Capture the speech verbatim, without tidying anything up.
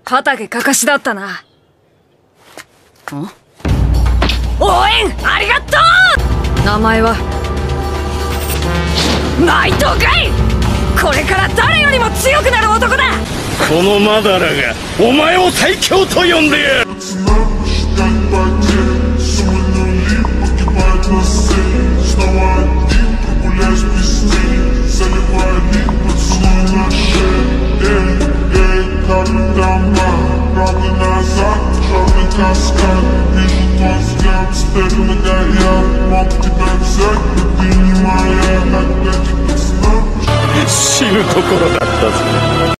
片毛かかしだったな。ん？応援ありがとう。名前は内藤ガイ。これから誰よりも強くなる男だ。 このマダラがお前を最強と呼んでやる。死ぬところだったぞ。